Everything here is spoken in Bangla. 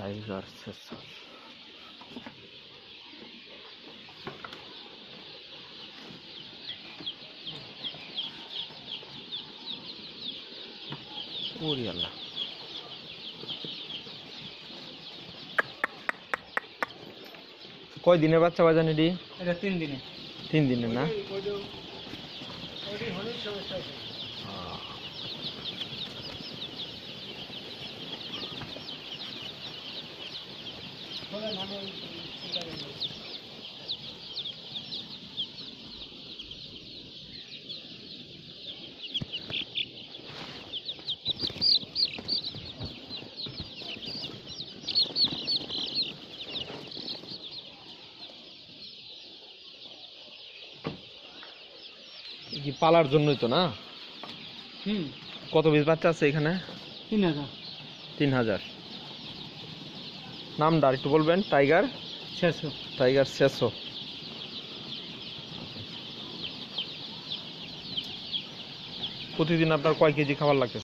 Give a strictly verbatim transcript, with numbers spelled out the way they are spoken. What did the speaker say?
টাইগার শেষা ওরে আল্লাহ কয় দিনের বাচ্চা বাজান এটি? এটা তিন দিনে তিন দিনের না? কি পালার জন্যই তো না? হুম। কত পিস বাচ্চা আছে এখানে? তিন হাজার। তিন হাজার। নামটা একটু বলবেন? টাইগার শেষো। টাইগার শেষো। প্রতিদিন আপনার কয় কেজি খাবার লাগতেছে?